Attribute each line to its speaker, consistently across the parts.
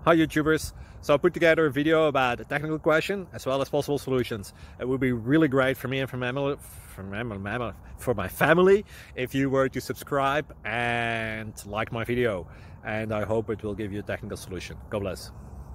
Speaker 1: Hi YouTubers! So I put together a video about a technical question as well as possible solutions. It would be really great for me and for my family if you were to subscribe and like my video, and I hope it will give you a technical solution. God bless.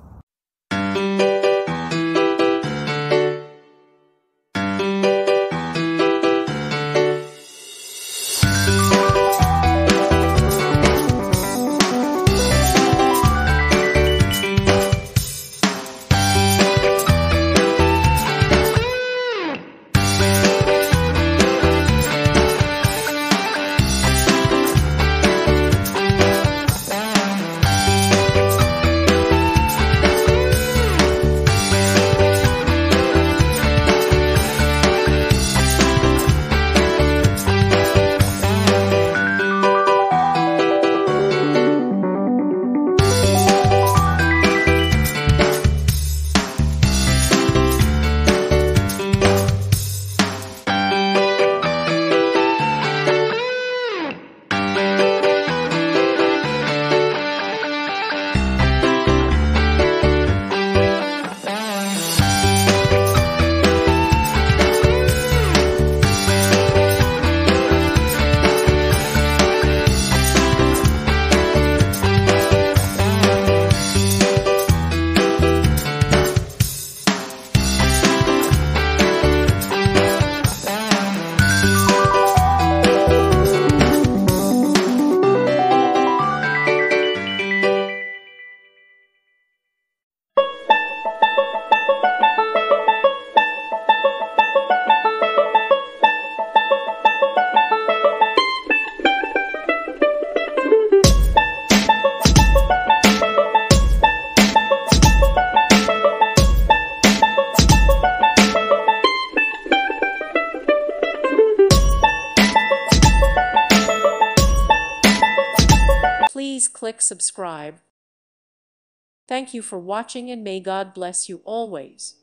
Speaker 2: Please click subscribe. Thank you for watching and may God bless you always.